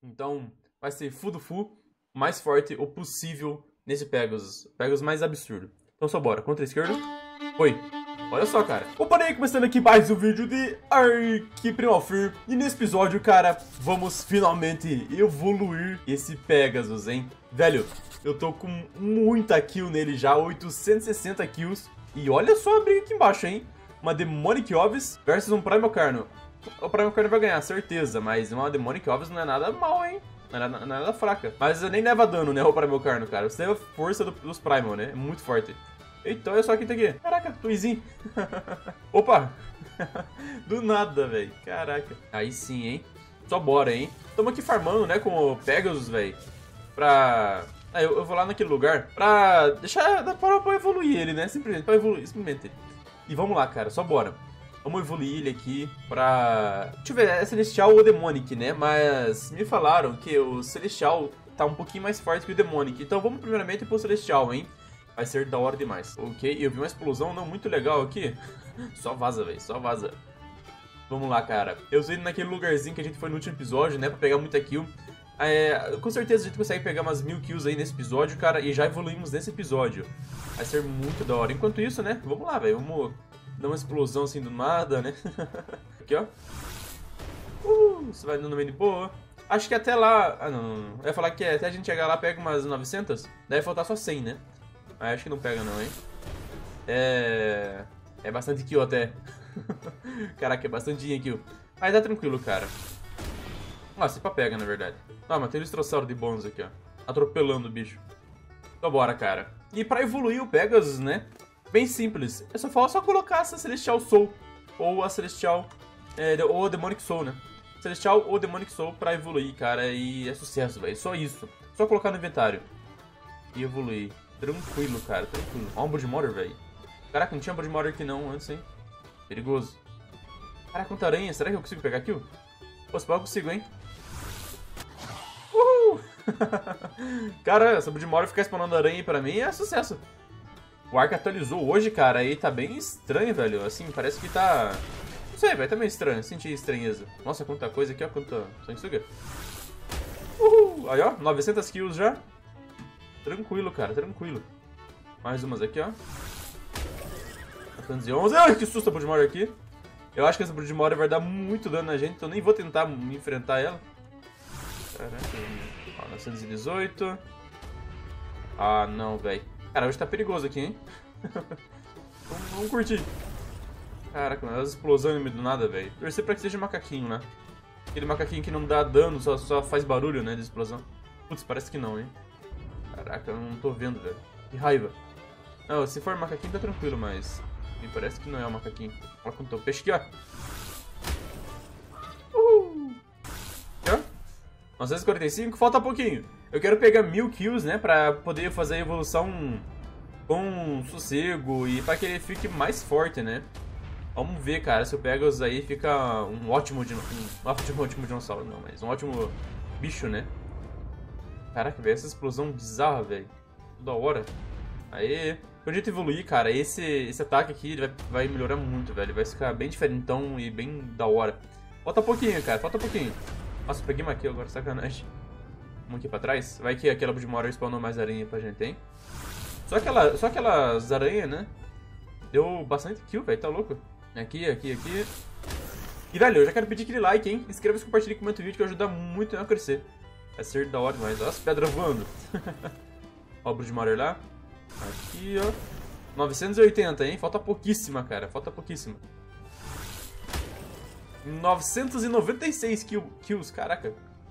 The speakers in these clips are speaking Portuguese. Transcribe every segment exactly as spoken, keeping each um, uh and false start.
Então, vai ser Fudufu, mais forte o possível nesse Pegasus. Pegasus mais absurdo. Então só bora. Contra a esquerda. Foi. Olha só, cara. Opa, aí, começando aqui mais um vídeo de Ark Primal Fear. E nesse episódio, cara, vamos finalmente evoluir esse Pegasus, hein? Velho, eu tô com muita kill nele já, oitocentos e sessenta kills. E olha só a briga aqui embaixo, hein? Uma Demonic Ovis versus um Primal Carno. O Primal Carno vai ganhar, certeza, mas uma Demonic Ovis não é nada mal, hein? Não é nada, não é nada fraca. Mas nem leva dano, né, o Primal Carno, cara. Você leva força do, dos Primal, né? É muito forte. Então, olha só quem tá aqui. Caraca, Tuizinho. Opa! Do nada, velho. Caraca. Aí sim, hein? Só bora, hein? Tamo aqui farmando, né, com o Pegasus, velho. Pra... Ah, eu, eu vou lá naquele lugar pra deixar... Pra, pra evoluir ele, né? Simplesmente, pra evoluir, simplesmente. E vamos lá, cara. Só bora. Vamos evoluir ele aqui pra... Deixa eu ver, é Celestial ou Demonic, né? Mas me falaram que o Celestial tá um pouquinho mais forte que o Demonic. Então vamos primeiramente pro Celestial, hein? Vai ser da hora demais. Ok, eu vi uma explosão não muito legal aqui. Só vaza, velho, só vaza. Vamos lá, cara. Eu usei naquele lugarzinho que a gente foi no último episódio, né? Pra pegar muita kill. É, com certeza a gente consegue pegar umas mil kills aí nesse episódio, cara. E já evoluímos nesse episódio. Vai ser muito da hora. Enquanto isso, né? Vamos lá, velho. Vamos dar uma explosão assim do nada, né? Aqui, ó. Uh, você vai dando meio de boa. Acho que até lá... Ah, não, não, não. Eu ia falar que até a gente chegar lá pega umas novecentas. Deve faltar só cem, né? Ah, acho que não pega não, hein? É... É bastante kill até. Caraca, é bastante kill. Mas dá tranquilo, cara. Nossa, pra pega, na verdade. Ah, mas tem o Estrossauro de bônus aqui, ó. Atropelando o bicho. Então bora, cara. E pra evoluir o Pegasus, né? Bem simples. É só, só colocar essa Celestial Soul. Ou a Celestial... É, ou a Demonic Soul, né? Celestial ou Demonic Soul pra evoluir, cara. E é sucesso, velho. Só isso. Só colocar no inventário. E evoluir. Tranquilo, cara, tranquilo. Ó, um Bloodmother, velho. Caraca, não tinha Bloodmother aqui não antes, hein? Perigoso. Caraca, quanta aranha. Será que eu consigo pegar kill? Pô, se pá, eu consigo, hein? Uhul! Cara, essa Bloodmother ficar spawnando aranha aí pra mim é sucesso. O Ark atualizou hoje, cara, e tá bem estranho, velho. Assim, parece que tá... Não sei, velho, tá meio estranho. Senti estranheza. Nossa, quanta coisa aqui, ó. Quanta sanguessuga. Uhul! Aí, ó, novecentas kills já. Tranquilo, cara, tranquilo. Mais umas aqui, ó. quatrocentos e onze. Ai, que susto a Bloodmother aqui. Eu acho que essa Bloodmother vai dar muito dano na gente, então nem vou tentar me enfrentar ela. Caraca. Ó, novecentos e dezoito. Ah, não, velho. Cara, hoje tá perigoso aqui, hein? vamos, vamos curtir. Caraca, mas as explosões no meio do nada, velho. Torcer pra que seja macaquinho, né? Aquele macaquinho que não dá dano, só, só faz barulho, né, de explosão. Putz, parece que não, hein? Caraca, eu não tô vendo, velho. Que raiva. Não, se for macaquinho tá tranquilo, mas... Me parece que não é um macaquinho. Olha quanto peixe aqui, ó. Uhul. Aqui, ó. novecentos e quarenta e cinco, falta pouquinho. Eu quero pegar mil kills, né, pra poder fazer a evolução com sossego e pra que ele fique mais forte, né. Vamos ver, cara, se eu pego os aí fica um ótimo... Um, um ótimo, ótimo dinossauro, não, mas um ótimo bicho, né. Caraca, velho, essa explosão bizarra, velho. Da hora. Aê. Quando a gente evoluir, cara, esse, esse ataque aqui ele vai, vai melhorar muito, velho. Vai ficar bem diferentão e bem da hora. Falta pouquinho, cara, falta pouquinho. Nossa, peguei uma kill agora, sacanagem. Vamos aqui pra trás. Vai que aquela Bloodmother spawnou mais aranha pra gente, hein? Só, aquela, só aquelas aranhas, né? Deu bastante kill, velho, tá louco? Aqui, aqui, aqui. E, velho, eu já quero pedir aquele like, hein? Inscreva-se, compartilhe e comenta o vídeo que ajuda muito a crescer. Vai ser da hora demais. Olha as pedras voando. Ó o Bloodmother lá. Aqui, ó. novecentos e oitenta, hein? Falta pouquíssima, cara. Falta pouquíssima. novecentos e noventa e seis kill, kills. Caraca.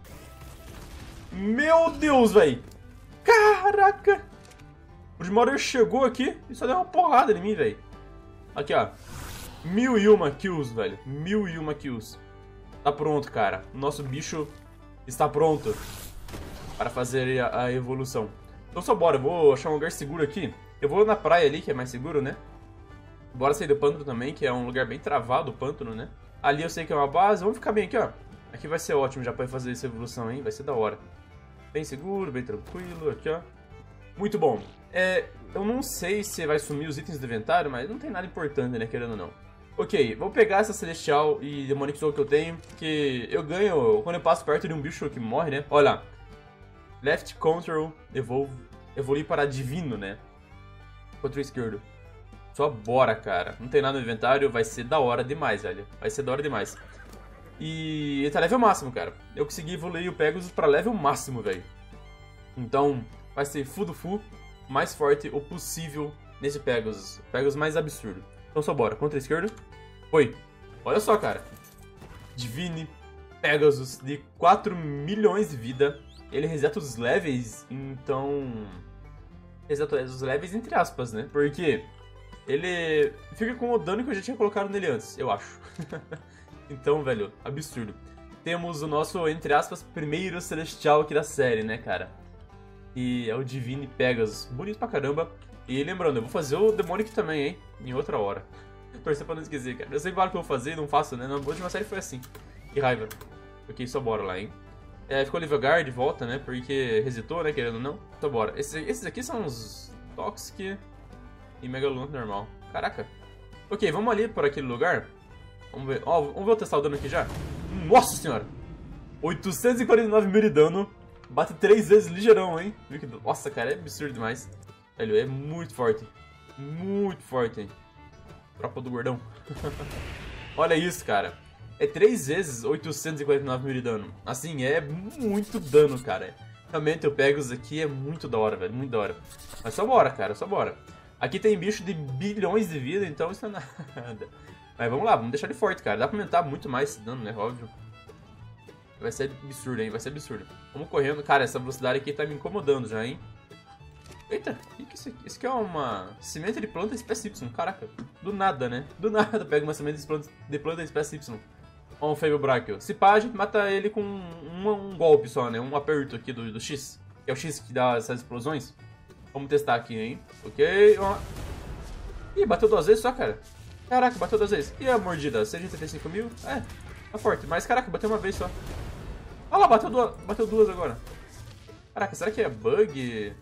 Meu Deus, velho. Caraca. O Bloodmother chegou aqui e só deu uma porrada em mim, velho. Aqui, ó. Mil e uma kills, velho. Mil e uma kills. Tá pronto, cara. O nosso bicho... está pronto para fazer a, a evolução. Então só bora, eu vou achar um lugar seguro aqui. Eu vou na praia ali, que é mais seguro, né? Bora sair do pântano também, que é um lugar bem travado, o pântano, né? Ali eu sei que é uma base, vamos ficar bem aqui, ó. Aqui vai ser ótimo já pra fazer essa evolução, hein? Vai ser da hora. Bem seguro, bem tranquilo, aqui, ó. Muito bom. É, eu não sei se vai sumir os itens do inventário, mas não tem nada importante, né? Querendo ou não. Ok, vou pegar essa Celestial e Demonic Soul que eu tenho, que eu ganho quando eu passo perto de um bicho que morre, né? Olha, Left Control, Evolve, evolui para Divino, né? Control esquerdo. Só bora, cara. Não tem nada no inventário, vai ser da hora demais, velho. Vai ser da hora demais. E ele tá level máximo, cara. Eu consegui evoluir o Pegasus pra level máximo, velho. Então, vai ser full do full, mais forte o possível nesse Pegasus. Pegasus mais absurdo. Então só bora. Contra esquerdo. Foi. Olha só, cara. Divine Pegasus de quatro milhões de vida. Ele reseta os levels, então... Reseta os levels entre aspas, né? Porque ele fica com o dano que eu já tinha colocado nele antes, eu acho. Então, velho, absurdo. Temos o nosso, entre aspas, primeiro Celestial aqui da série, né, cara? E é o Divine Pegasus. Bonito pra caramba. E lembrando, eu vou fazer o Demonic também, hein? Em outra hora. Torcer pra não esquecer, cara. Eu sei claro que eu vou fazer e não faço, né? Na última série foi assim. Que raiva. Ok, só bora lá, hein? É, ficou Level Guard de volta, né? Porque resetou, né? Querendo ou não. Então bora. Esses, esses aqui são os Toxic e Megalodon normal. Caraca. Ok, vamos ali por aquele lugar. Vamos ver. Ó, vamos ver eu testar o dano aqui já. Nossa senhora! oitocentos e quarenta e nove mil de dano. Bate três vezes ligeirão, hein? Nossa, cara, é absurdo demais. Velho, é muito forte. Muito forte, hein? Tropa do gordão. Olha isso, cara. É três vezes oitocentos e quarenta e nove mil de dano. Assim, é muito dano, cara. Realmente, eu pego os aqui, é muito da hora, velho. Muito da hora. Mas só bora, cara, só bora. Aqui tem bicho de bilhões de vida, então isso não é nada. Mas vamos lá, vamos deixar ele forte, cara. Dá pra aumentar muito mais esse dano, né? Óbvio. Vai ser absurdo, hein? Vai ser absurdo. Vamos correndo. Cara, essa velocidade aqui tá me incomodando já, hein? Eita, o que que é isso aqui? Isso aqui é uma semente de planta espécie Y. Caraca, do nada, né? Do nada pega uma semente de planta, de planta espécie Y. Ó, um Fable Brachio. Se pá, a gente mata ele com um, um golpe só, né? Um aperto aqui do, do X. Que é o X que dá essas explosões. Vamos testar aqui, hein? Ok, ó. Ih, bateu duas vezes só, cara. Caraca, bateu duas vezes. E a mordida? cento e setenta e cinco mil? É, tá forte. Mas, caraca, bateu uma vez só. Olha lá, bateu duas, bateu duas agora. Caraca, será que é bug?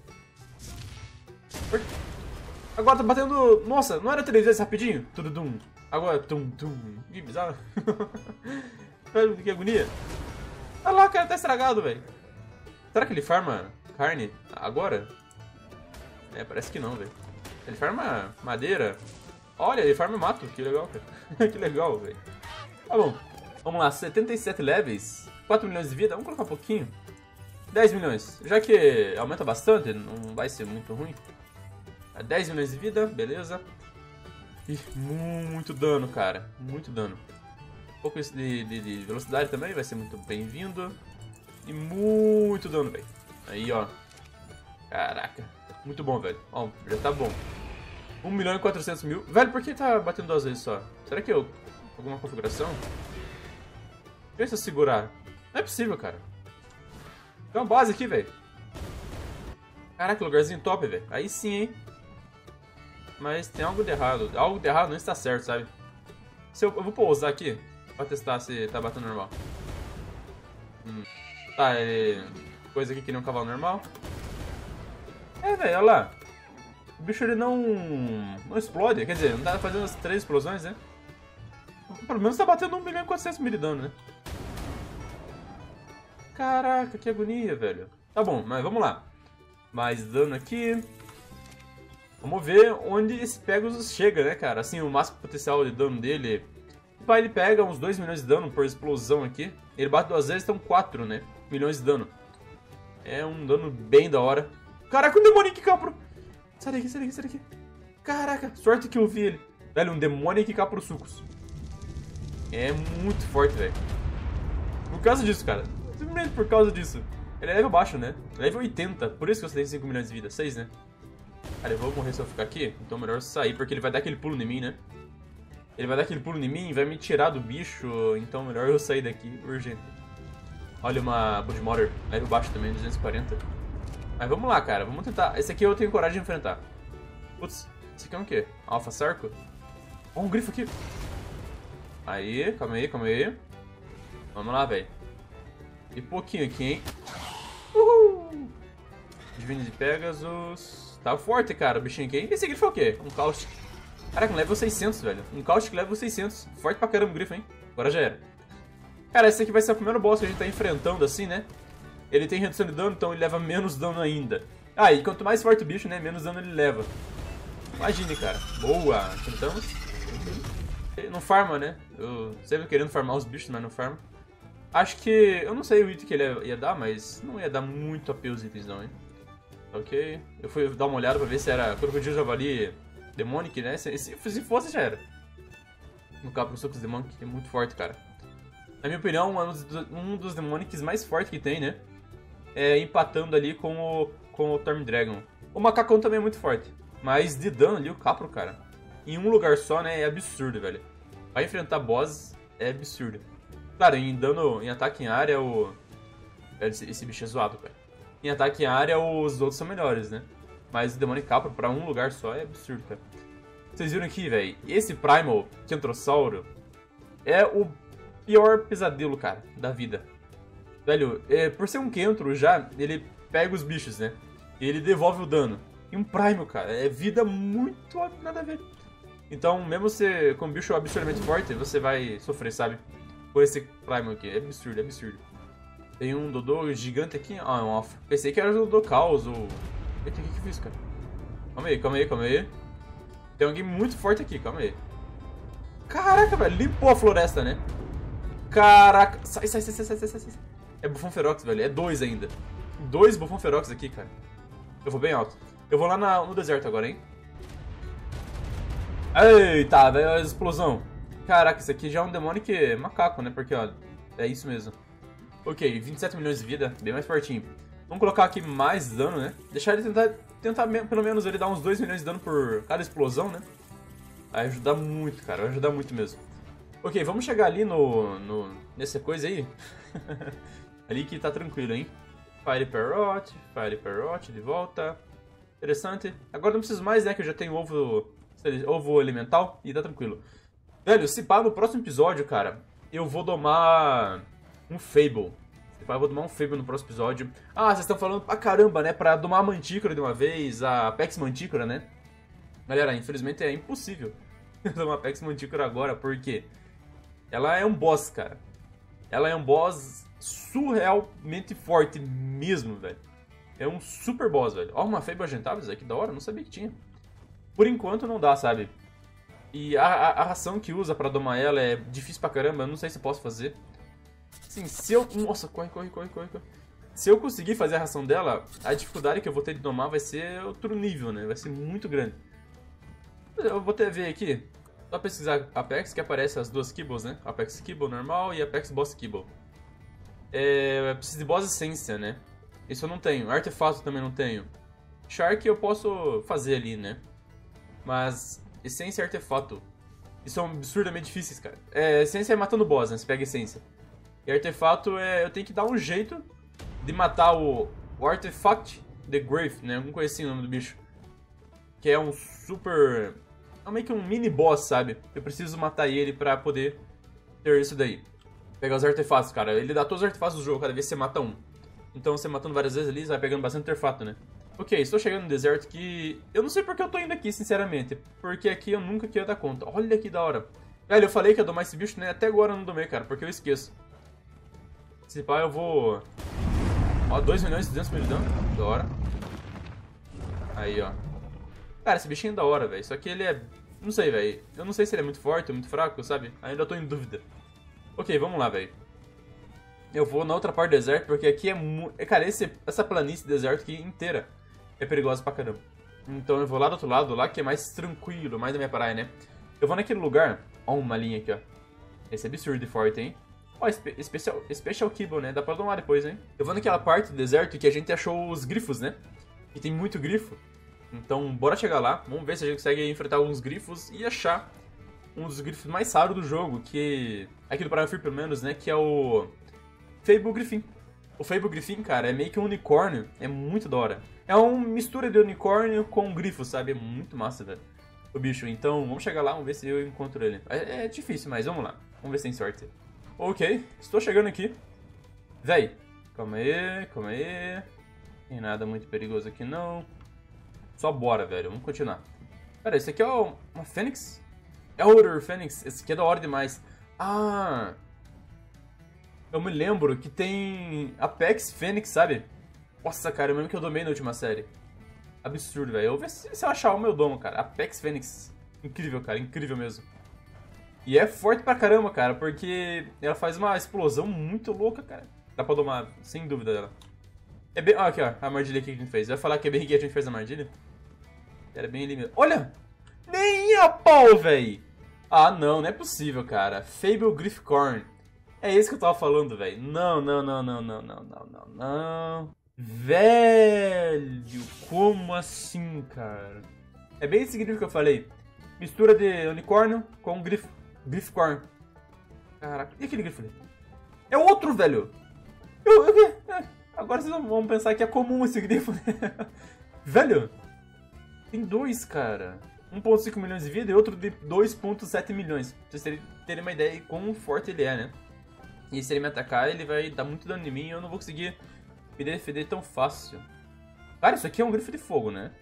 Agora tá batendo... Nossa, não era três vezes rapidinho? Tudum. Agora, tum, tum. Que bizarro. Velho, que agonia. Olha lá, cara, tá estragado, velho. Será que ele farma carne agora? É, parece que não, velho. Ele farma madeira. Olha, ele farma mato. Que legal, cara. Que legal, velho. Tá bom. Vamos lá, setenta e sete levels. quatro milhões de vida. Vamos colocar um pouquinho. dez milhões. Já que aumenta bastante, não vai ser muito ruim. dez milhões de vida, beleza. E muito dano, cara. Muito dano. Um pouco de, de, de velocidade também vai ser muito bem-vindo. E muito dano, velho. Aí, ó. Caraca. Muito bom, velho. Ó, já tá bom. um milhão e quatrocentos mil. Velho, por que tá batendo duas vezes só? Será que eu... Alguma configuração? Deixa eu segurar. Não é possível, cara. Tem uma base aqui, velho. Caraca, lugarzinho top, velho. Aí sim, hein. Mas tem algo de errado. Algo de errado não está certo, sabe? Se eu, eu vou pousar aqui pra testar se tá batendo normal. Hum. Tá, é... Coisa aqui que nem um cavalo normal. É, velho, olha lá. O bicho ele não... Não explode. Quer dizer, não tá fazendo as três explosões, né? Pelo menos tá batendo um milhão e quatrocentos mil de dano, né? Caraca, que agonia, velho. Tá bom, mas vamos lá. Mais dano aqui. Vamos ver onde esse Pegasus chega, né, cara? Assim, o máximo potencial de dano dele... Ele pega uns dois milhões de dano por explosão aqui. Ele bate duas vezes, então quatro, né? Milhões de dano. É um dano bem da hora. Caraca, um Demonic Capro! Sai daqui, sai daqui, sai daqui. Caraca, sorte que eu vi ele. Velho, um Demonic Capro Sucos. É muito forte, velho. Por causa disso, cara. Simplesmente por causa disso. Ele é level baixo, né? Level oitenta. Por isso que você tem cinco milhões de vida. seis, né? Cara, eu vou morrer se eu ficar aqui. Então é melhor eu sair, porque ele vai dar aquele pulo em mim, né? Ele vai dar aquele pulo em mim e vai me tirar do bicho. Então é melhor eu sair daqui, urgente. Olha uma Budimotor. Level baixo também, duzentos e quarenta. Mas vamos lá, cara. Vamos tentar. Esse aqui eu tenho coragem de enfrentar. Putz, esse aqui é um quê? Alpha Sarco? Ó, um grifo aqui. Aí, calma aí, calma aí. Vamos lá, velho. E pouquinho aqui, hein? Uhul! Divine de Pegasus. Tá forte, cara, o bichinho aqui. Esse aqui foi o quê? Um Caustic. Caraca, um level seiscentos, velho. Um Caustic level seiscentos. Forte pra caramba o grifo, hein? Agora já era. Cara, esse aqui vai ser o primeiro boss que a gente tá enfrentando assim, né? Ele tem redução de dano, então ele leva menos dano ainda. Ah, e quanto mais forte o bicho, né? Menos dano ele leva. Imagine, cara. Boa. Tentamos. Ele não farma, né? Eu sempre querendo farmar os bichos, mas não farma. Acho que... Eu não sei o item que ele ia, ia dar, mas não ia dar muito A P os itens não, hein? Ok. Eu fui dar uma olhada pra ver se era Crocodilo Javali Demonic, né? Se, se, se fosse, já era. No Capro Sucos Demonic é muito forte, cara. Na minha opinião, um dos, um dos Demonics mais fortes que tem, né? É empatando ali com o, com o Storm Dragon. O Macacão também é muito forte. Mas de dano ali, o Capro, cara, em um lugar só, né? É absurdo, velho. Pra enfrentar bosses, é absurdo. Claro, em dano, em ataque em área, o... Esse, esse bicho é zoado, cara. Em ataque em área, os outros são melhores, né? Mas o Demonic Capro pra um lugar só é absurdo, cara. Vocês viram aqui, velho? Esse Primal Kentrossauro é o pior pesadelo, cara, da vida. Velho, é, por ser um Kentro já, ele pega os bichos, né? E ele devolve o dano. E um Primal, cara, é vida muito nada a ver. Então, mesmo você com um bicho absurdamente forte, você vai sofrer, sabe? Com esse Primal aqui. É absurdo, é absurdo. Tem um Dodô gigante aqui. Ah, é um Alpha. Pensei que era o Dodô Caos ou... Eita, o que que eu fiz, cara? Calma aí, calma aí, calma aí. Tem alguém muito forte aqui, calma aí. Caraca, velho, limpou a floresta, né? Caraca. Sai, sai, sai, sai, sai, sai, sai. É Bufão Ferox, velho. É dois ainda. Dois Bufão Ferox aqui, cara. Eu vou bem alto. Eu vou lá na, no deserto agora, hein? Eita, velho, a explosão. Caraca, isso aqui já é um demônio que é macaco, né? Porque, ó, é isso mesmo. Ok, vinte e sete milhões de vida, bem mais fortinho. Vamos colocar aqui mais dano, né? Deixar ele tentar, tentar pelo menos ele dar uns dois milhões de dano por cada explosão, né? Vai ajudar muito, cara, vai ajudar muito mesmo. Ok, vamos chegar ali no... no nessa coisa aí. Ali que tá tranquilo, hein? Fire Parrot, Fire Parrot de volta. Interessante. Agora não preciso mais, né? Que eu já tenho ovo, ovo elemental e tá tranquilo. Velho, se pá, no próximo episódio, cara, eu vou domar um Fable. Se pá, eu vou domar um Fable no próximo episódio. Ah, vocês estão falando pra caramba, né? Pra domar a Mantícora de uma vez, a Apex Mantícora, né? Galera, infelizmente é impossível domar a Apex Mantícora agora, porque ela é um boss, cara. Ela é um boss surrealmente forte mesmo, velho. É um super boss, velho. Ó, uma Fable agentável, isso aqui da hora, não sabia que tinha. Por enquanto não dá, sabe? E a, a, a ração que usa pra domar ela é difícil pra caramba, eu não sei se eu posso fazer. Assim, se eu... Nossa, corre, corre, corre, corre, corre. Se eu conseguir fazer a ração dela, a dificuldade que eu vou ter de domar vai ser outro nível, né? Vai ser muito grande. Eu vou até ver aqui. Só pesquisar Apex, que aparece as duas Kibbles, né? Apex Kibble normal e Apex Boss Kibble. É... Eu preciso de Boss Essência, né? Isso eu não tenho. Artefato também não tenho. Shark eu posso fazer ali, né? Mas... Essência e artefato. Isso são absurdamente difíceis, cara. É, essência é matando o boss, né? Você pega essência. E artefato é... Eu tenho que dar um jeito de matar o... O Artifact The Grave, né? Alguma coisa assim o nome do bicho. Que é um super... É meio que um mini boss, sabe? Eu preciso matar ele pra poder ter isso daí. Pegar os artefatos, cara. Ele dá todos os artefatos do jogo cada vez que você mata um. Então você matando várias vezes ali, você vai pegando bastante artefato, né? Ok, estou chegando no deserto que... Eu não sei porque eu tô indo aqui, sinceramente. Porque aqui eu nunca queria dar conta. Olha que da hora. Velho, eu falei que ia domar esse bicho, né? Até agora eu não domei, cara, porque eu esqueço. Se pá, eu vou... Ó, dois milhões e duzentos mil de dano. Da hora. Aí, ó. Cara, esse bichinho é da hora, velho. Só que ele é... Não sei, velho. Eu não sei se ele é muito forte ou muito fraco, sabe? Ainda tô em dúvida. Ok, vamos lá, velho. Eu vou na outra parte do deserto, porque aqui é muito... Cara, esse... essa planície do deserto aqui inteira é perigosa pra caramba. Então eu vou lá do outro lado, lá que é mais tranquilo, mais da minha praia, né? Eu vou naquele lugar... Ó, uma linha aqui, ó. Esse é absurdo de forte, hein? Ó, espe Special, Special Kibble, né? Dá pra domar depois, hein? Eu vou naquela parte do deserto que a gente achou os grifos, né? E tem muito grifo. Então, bora chegar lá. Vamos ver se a gente consegue enfrentar alguns grifos e achar um dos grifos mais raros do jogo, que... Aqui do Primal Fear, pelo menos, né? Que é o... Fable Griffin. O Fable Griffin, cara, é meio que um unicórnio. É muito da hora. É uma mistura de unicórnio com grifo, sabe? É muito massa, velho. O bicho. Então, vamos chegar lá, vamos ver se eu encontro ele. É, é difícil, mas vamos lá. Vamos ver se tem sorte. Ok, estou chegando aqui. Véi, calma aí, calma aí. Tem nada muito perigoso aqui, não. Só bora, velho. Vamos continuar. Pera, esse aqui é uma Fênix? Elder Fênix. Esse aqui é da hora demais. Ah... Eu me lembro que tem Apex Fênix, sabe? Nossa, cara, eu lembro que eu domei na última série. Absurdo, velho. Eu vou ver se, se eu achar uma eu domo, cara. Apex Fênix. Incrível, cara. Incrível mesmo. E é forte pra caramba, cara, porque ela faz uma explosão muito louca, cara. Dá pra domar, sem dúvida dela. É bem... Ah, aqui, ó. A armadilha aqui que a gente fez. Vai falar que é bem que a gente fez a armadilha? Era bem ali mesmo. Olha! Nem a pau, velho! Ah, não. Não é possível, cara. Fable Griffcorn. É esse que eu tava falando, velho. Não, não, não, não, não, não, não, não, não. Velho, como assim, cara? É bem esse grifo que eu falei. Mistura de unicórnio com grifo. Griffcorn. Caraca, e aquele grifo ali? É outro, velho! Eu, eu, é, agora vocês vão pensar que é comum esse grifo, né? Velho! Tem dois, cara. um ponto cinco milhões de vida e outro de dois ponto sete milhões. Pra vocês terem uma ideia de quão forte ele é, né? E se ele me atacar, ele vai dar muito dano em mim e eu não vou conseguir me defender tão fácil. Cara, isso aqui é um grifo de fogo, né?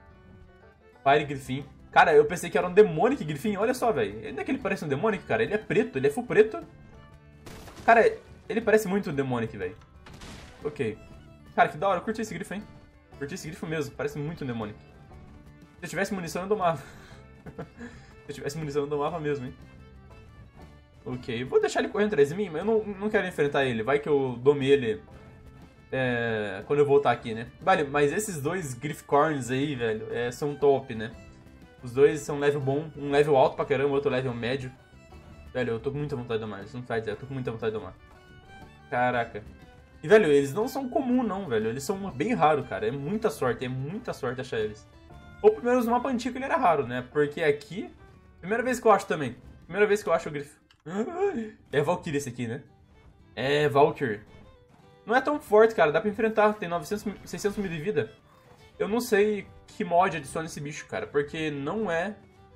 Fire Griffin. Cara, eu pensei que era um Demonic Griffin. Olha só, velho. Não é que ele parece um Demonic, cara. Ele é preto, ele é full preto. Cara, ele parece muito um Demonic, velho. Ok. Cara, que da hora. Eu curti esse grifo, hein? Curti esse grifo mesmo. Parece muito um Demonic. Se eu tivesse munição, eu domava. Se eu tivesse munição, eu domava mesmo, hein? Ok, vou deixar ele correndo atrás de mim, mas eu não, não quero enfrentar ele. Vai que eu dome ele é, quando eu voltar aqui, né? Vale, mas esses dois Griffcorns aí, velho, é, são top, né? Os dois são level bom, um level alto pra caramba, outro level médio. Velho, eu tô com muita vontade de domar, isso não faz ideia, eu tô com muita vontade de domar. Caraca. E, velho, eles não são comuns não, velho, eles são bem raros, cara. É muita sorte, é muita sorte achar eles. Ou pelo menos no mapa antigo ele era raro, né? Porque aqui, primeira vez que eu acho também. Primeira vez que eu acho o Griff. É Valkyrie esse aqui, né? É, Valkyrie. Não é tão forte, cara. Dá pra enfrentar. Tem novecentos, seiscentos mil de vida. Eu não sei que mod adiciona esse bicho, cara. Porque não é...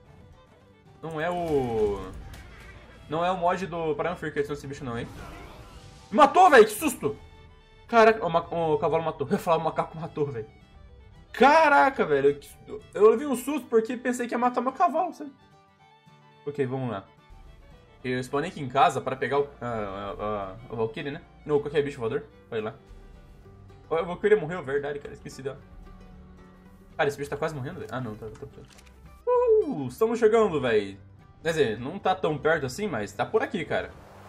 Não é o... Não é o mod do Primal Fear que adiciona esse bicho, não, hein? Me matou, velho! Que susto! Caraca, o, ma... o cavalo matou. Eu ia falar, o macaco matou, velho. Caraca, velho. Eu levei um susto porque pensei que ia matar meu cavalo, sabe? Ok, vamos lá. Eu spawnei aqui em casa para pegar o, a, a, a, o Valkyrie, né? Não, qualquer bicho voador. Vai lá. O Valkyrie morreu, verdade, cara. Esqueci dela. Cara, esse bicho tá quase morrendo, velho. Ah, não, tá, tá, tá. Uh, estamos chegando, velho. Quer dizer, não tá tão perto assim, mas tá por aqui, cara.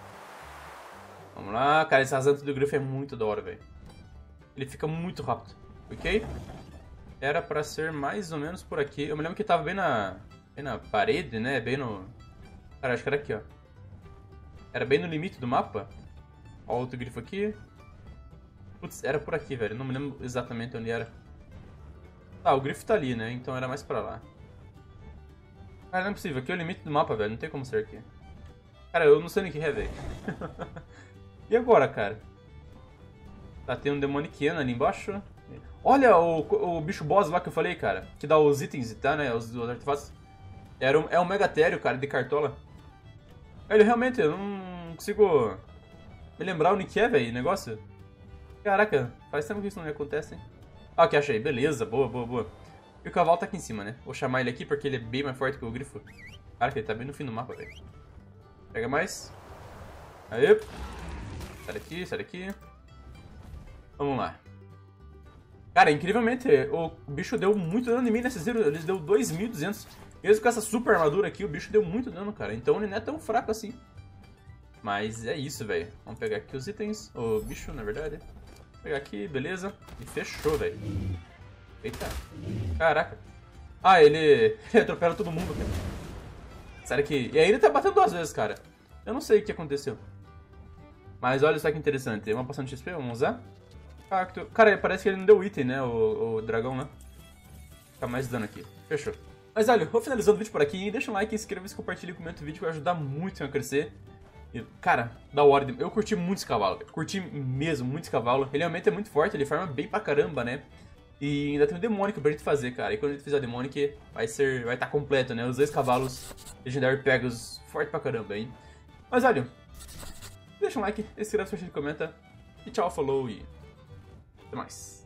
Vamos lá, cara. Esse rasante do grifo é muito da hora, velho. Ele fica muito rápido, ok? Era pra ser mais ou menos por aqui. Eu me lembro que tava bem na, bem na parede, né? Bem no... Cara, acho que era aqui, ó. Era bem no limite do mapa. Ó, outro grifo aqui. Putz, era por aqui, velho. Não me lembro exatamente onde era. Ah, o grifo tá ali, né? Então era mais pra lá. Cara, não é possível. Aqui é o limite do mapa, velho. Não tem como ser aqui. Cara, eu não sei nem o que é, velho. E agora, cara? Tá, tem um Demoniquiano ali embaixo. Olha o, o bicho boss lá que eu falei, cara. Que dá os itens, tá, né? Os, os artefatos. Era um, é um Megatério, cara, de cartola. Velho, realmente, eu não consigo me lembrar onde que é, velho, o negócio. Caraca, faz tempo que isso não acontece, hein? Ah, aqui, achei. Beleza, boa, boa, boa. E o cavalo tá aqui em cima, né? Vou chamar ele aqui porque ele é bem mais forte que o grifo. Caraca, ele tá bem no fim do mapa, velho. Pega mais. Aê. Sai daqui, sai daqui. Vamos lá. Cara, incrivelmente, o bicho deu muito dano em mim nesse zero. Ele deu dois mil e duzentos. Mesmo com essa super armadura aqui, o bicho deu muito dano, cara. Então ele não é tão fraco assim. Mas é isso, velho. Vamos pegar aqui os itens. O bicho, na verdade. Vou pegar aqui, beleza. E fechou, velho. Eita. Caraca. Ah, ele... ele atropela todo mundo, cara. Sério que... E aí ele tá batendo duas vezes, cara. Eu não sei o que aconteceu. Mas olha só que interessante. Uma poção de X P, vamos usar. Cacto. Cara, parece que ele não deu item, né? O, o dragão, né? Fica mais dano aqui. Fechou. Mas olha, vou finalizando o vídeo por aqui. Deixa um like, inscreva-se, compartilhe e comenta o vídeo que vai ajudar muito a crescer. E, cara, da hora. Eu curti muito esse cavalo, véio. Curti mesmo muito esse cavalo. Ele realmente é muito forte, ele farma bem pra caramba, né? E ainda tem um Demonic pra gente fazer, cara. E quando a gente fizer o Demonic, vai ser, vai estar tá completo, né? Os dois cavalos legendários Pegasus, forte pra caramba, hein? Mas olha, deixa um like, inscreva-se, comenta. E tchau, falou e até mais.